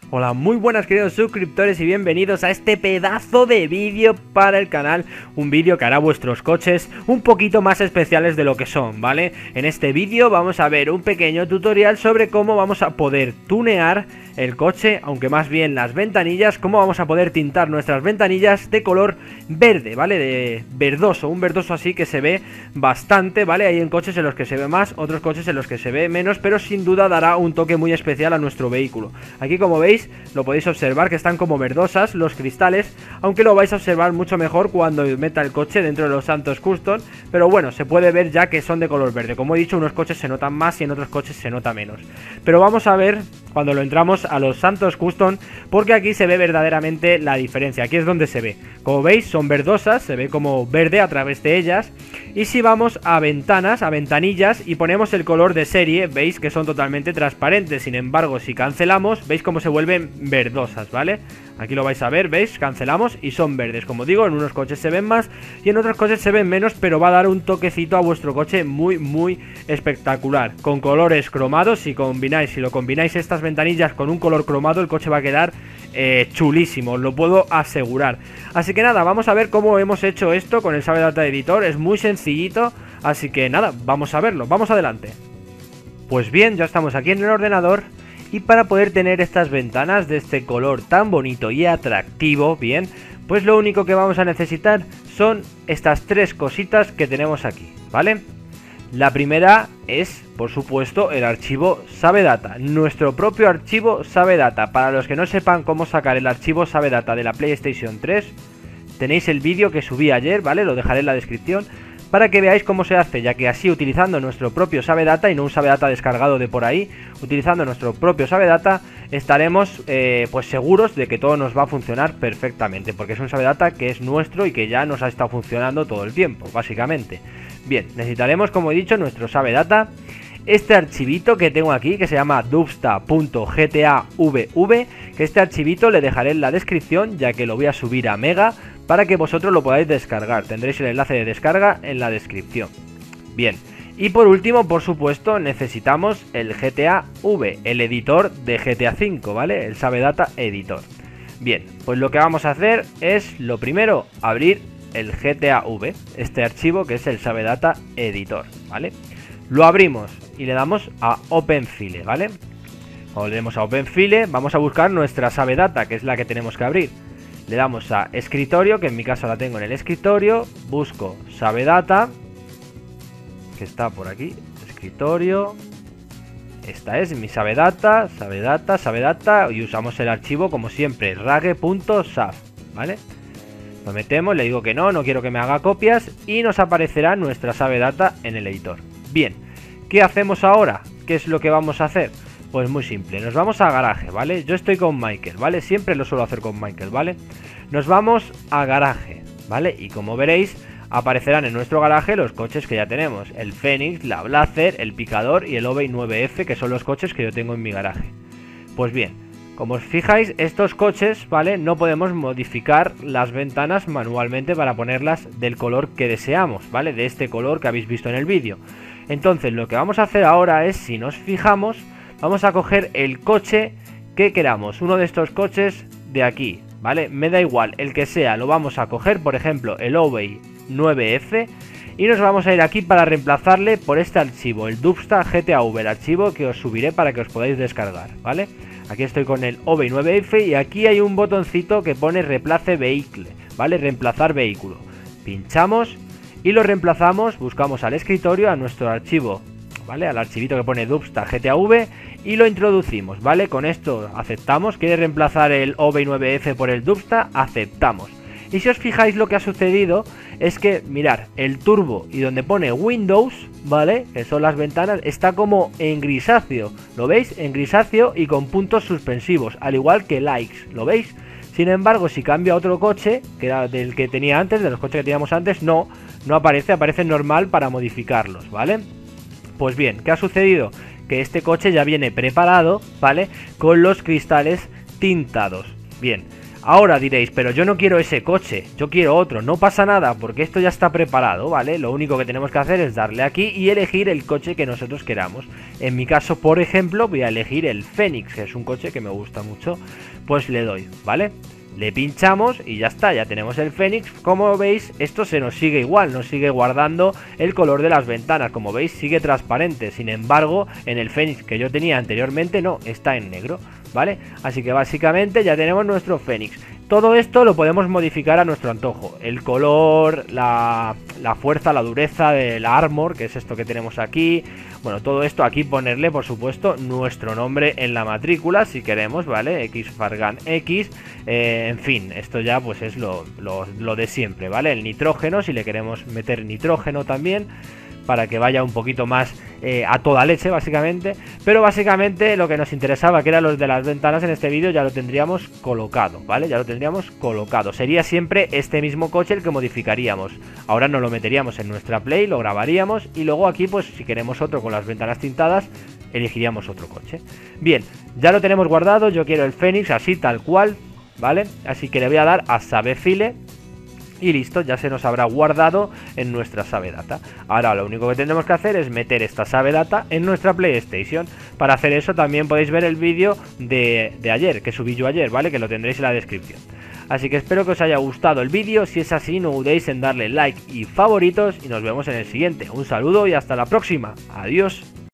Hola, muy buenas queridos suscriptores y bienvenidos a este pedazo de vídeo para el canal. Un vídeo que hará vuestros coches un poquito más especiales de lo que son, ¿vale? En este vídeo vamos a ver un pequeño tutorial sobre cómo vamos a poder tunear el coche, aunque más bien las ventanillas, cómo vamos a poder tintar nuestras ventanillas de color verde, ¿vale? De verdoso, un verdoso así que se ve bastante, ¿vale? Hay en coches en los que se ve más, otros coches en los que se ve menos, pero sin duda dará un toque muy especial a nuestro vehículo. Aquí, como veis, lo podéis observar que están como verdosas los cristales, aunque lo vais a observar mucho mejor cuando meta el coche dentro de los Santos Custom, pero bueno, se puede ver ya que son de color verde. Como he dicho, unos coches se notan más y en otros coches se nota menos, pero vamos a ver cuando lo entramos a los Santos Custom, porque aquí se ve verdaderamente la diferencia. Aquí es donde se ve, como veis son verdosas, se ve como verde a través de ellas. Y si vamos a ventanas, a ventanillas, y ponemos el color de serie, veis que son totalmente transparentes. Sin embargo, si cancelamos, veis cómo se vuelven verdosas, ¿vale? Aquí lo vais a ver, veis, cancelamos y son verdes. Como digo, en unos coches se ven más y en otros coches se ven menos, pero va a dar un toquecito a vuestro coche muy espectacular. Con colores cromados, si lo combináis estas ventanillas con un color cromado, el coche va a quedar chulísimo, os lo puedo asegurar. Así que nada, vamos a ver cómo hemos hecho esto con el SabeData Editor. Es muy sencillito, así que nada, vamos a verlo, vamos adelante. Pues bien, ya estamos aquí en el ordenador. Y para poder tener estas ventanas de este color tan bonito y atractivo, bien, pues lo único que vamos a necesitar son estas tres cositas que tenemos aquí, ¿vale? La primera es, por supuesto, el archivo SabeData, nuestro propio archivo SabeData. Para los que no sepan cómo sacar el archivo SabeData de la PlayStation 3, tenéis el vídeo que subí ayer, ¿vale? Lo dejaré en la descripción, para que veáis cómo se hace, ya que así, utilizando nuestro propio SabeData y no un SabeData descargado de por ahí, utilizando nuestro propio SabeData, estaremos pues seguros de que todo nos va a funcionar perfectamente, porque es un SabeData que es nuestro y que ya nos ha estado funcionando todo el tiempo, básicamente. Bien, necesitaremos, como he dicho, nuestro SabeData, este archivito que tengo aquí, que se llama dubsta.gatavv, que este archivito le dejaré en la descripción, ya que lo voy a subir a Mega, para que vosotros lo podáis descargar. Tendréis el enlace de descarga en la descripción. Bien, y por último, por supuesto, necesitamos el GTAV, el editor de GTA V, ¿vale? El SabeData Editor. Bien, pues lo que vamos a hacer es, lo primero, abrir el GTAV, este archivo que es el SabeData Editor, ¿vale? Lo abrimos y le damos a Open File, ¿vale? Cuando le demos a Open File, vamos a buscar nuestra SabeData, que es la que tenemos que abrir. Le damos a escritorio, que en mi caso la tengo en el escritorio, busco SabeData, que está por aquí, escritorio, esta es mi SabeData, y usamos el archivo como siempre, rage.saf, ¿vale? Lo metemos, le digo que no quiero que me haga copias y nos aparecerá nuestra SabeData en el editor. Bien, ¿qué hacemos ahora? ¿Qué es lo que vamos a hacer? Pues muy simple, nos vamos a garaje, ¿vale? Yo estoy con Michael, ¿vale? Siempre lo suelo hacer con Michael, ¿vale? Nos vamos a garaje, ¿vale? Y como veréis, aparecerán en nuestro garaje los coches que ya tenemos. El Fenix, la Blazer, el Picador y el Obey 9F, que son los coches que yo tengo en mi garaje. Pues bien, como os fijáis, estos coches, ¿vale? No podemos modificar las ventanas manualmente para ponerlas del color que deseamos, ¿vale? De este color que habéis visto en el vídeo. Entonces, lo que vamos a hacer ahora es, si nos fijamos, vamos a coger el coche que queramos, uno de estos coches de aquí, ¿vale? Me da igual, el que sea, lo vamos a coger, por ejemplo, el Obey 9F, y nos vamos a ir aquí para reemplazarle por este archivo, el dubsta.gatavv, el archivo que os subiré para que os podáis descargar, ¿vale? Aquí estoy con el Obey 9F y aquí hay un botoncito que pone Replace Vehicle, ¿vale? Reemplazar vehículo. Pinchamos y lo reemplazamos, buscamos al escritorio, a nuestro archivo, ¿vale? Al archivito que pone dubsta.gatavv y lo introducimos, ¿vale? Con esto aceptamos. ¿Quiere reemplazar el Obey 9F por el dubsta? Aceptamos. Y si os fijáis, lo que ha sucedido es que, mirad, el turbo y donde pone Windows, ¿vale? Que son las ventanas, está como en grisáceo, ¿lo veis? En grisáceo y con puntos suspensivos, al igual que likes, ¿lo veis? Sin embargo, si cambio a otro coche, que era del que tenía antes, de los coches que teníamos antes, no aparece, aparece normal para modificarlos, ¿vale? Pues bien, ¿qué ha sucedido? Que este coche ya viene preparado, ¿vale? Con los cristales tintados. Bien, Ahora diréis, pero yo no quiero ese coche, yo quiero otro. No pasa nada, porque esto ya está preparado, ¿vale? Lo único que tenemos que hacer es darle aquí y elegir el coche que nosotros queramos. En mi caso, por ejemplo, voy a elegir el Fénix, que es un coche que me gusta mucho. Pues le doy, ¿vale? Le pinchamos y ya está, ya tenemos el Fénix. Como veis, esto se nos sigue igual, nos sigue guardando el color de las ventanas. Como veis, sigue transparente. Sin embargo, en el Fénix que yo tenía anteriormente, no, está en negro, ¿vale? Así que básicamente ya tenemos nuestro Fénix. Todo esto lo podemos modificar a nuestro antojo. El color, la fuerza, la dureza del armor, que es esto que tenemos aquí. Bueno, todo esto aquí ponerle, por supuesto, nuestro nombre en la matrícula, si queremos, ¿vale? Xfargan X. En fin, esto ya pues es lo de siempre, ¿vale? El nitrógeno, si le queremos meter nitrógeno también, para que vaya un poquito más a toda leche, básicamente. Pero básicamente lo que nos interesaba, que era los de las ventanas en este vídeo, ya lo tendríamos colocado, ¿vale? Ya lo tendríamos colocado. Sería siempre este mismo coche el que modificaríamos. Ahora nos lo meteríamos en nuestra Play, lo grabaríamos y luego aquí, pues si queremos otro con las ventanas tintadas, elegiríamos otro coche. Bien, ya lo tenemos guardado. Yo quiero el Fénix así, tal cual, ¿vale? Así que le voy a dar a Save File. Y listo, ya se nos habrá guardado en nuestra Save Data. Ahora lo único que tendremos que hacer es meter esta Save Data en nuestra PlayStation. Para hacer eso también podéis ver el vídeo de ayer, que subí yo ayer, ¿vale? Que lo tendréis en la descripción. Así que espero que os haya gustado el vídeo. Si es así, no dudéis en darle like y favoritos. Y nos vemos en el siguiente. Un saludo y hasta la próxima. Adiós.